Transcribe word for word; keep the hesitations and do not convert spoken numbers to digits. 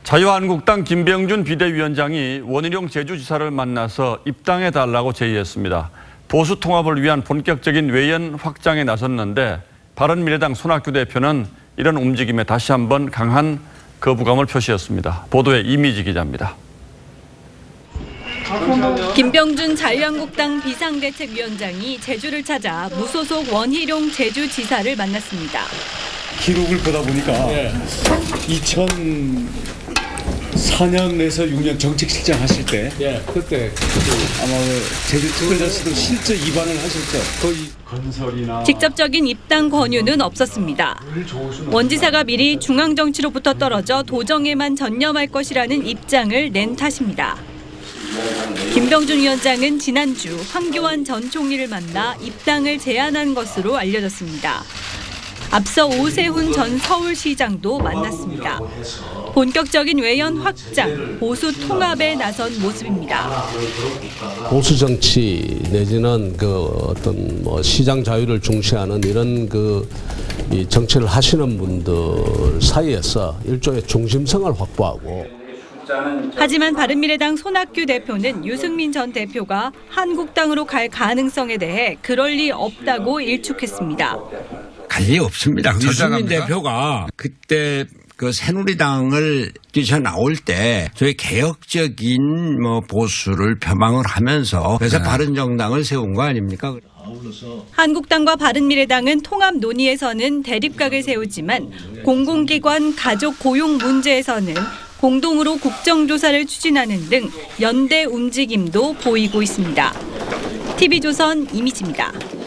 자유한국당 김병준 비대위원장이 원희룡 제주지사를 만나서 입당해달라고 제의했습니다. 보수 통합을 위한 본격적인 외연 확장에 나섰는데 바른미래당 손학규 대표는 이런 움직임에 다시 한번 강한 거부감을 표시했습니다. 보도에 이미지 기자입니다. 김병준 자유한국당 비상대책위원장이 제주를 찾아 무소속 원희룡 제주지사를 만났습니다. 기록을 보다 보니까 네. 이천사 년에서 육 년 정책실장 하실 때 예, 그때 아마 제주특별자치도 실제 입안을 하셨죠. 거의 건설이나 직접적인 입당 권유는 없었습니다. 원 지사가 미리 중앙정치로부터 떨어져 도정에만 전념할 것이라는 입장을 낸 탓입니다. 김병준 위원장은 지난주 황교안 전 총리를 만나 입당을 제안한 것으로 알려졌습니다. 앞서 오세훈 전 서울시장도 만났습니다. 본격적인 외연 확장, 보수 통합에 나선 모습입니다. 보수 정치 내지는 그 어떤 뭐 시장 자유를 중시하는 이런 그 이 정치를 하시는 분들 사이에서 일종의 중심성을 확보하고. 하지만 바른미래당 손학규 대표는 유승민 전 대표가 한국당으로 갈 가능성에 대해 그럴 리 없다고 일축했습니다. 갈 리 없습니다. 유승민 대표가 그때 그 새누리당을 뛰쳐나올 때 저희 개혁적인 뭐 보수를 표방을 하면서 그래서 네. 바른정당을 세운 거 아닙니까? 한국당과 바른미래당은 통합 논의에서는 대립각을 세우지만 공공기관 가족 고용 문제에서는 공동으로 국정조사를 추진하는 등 연대 움직임도 보이고 있습니다. 티비조선 이미지입니다.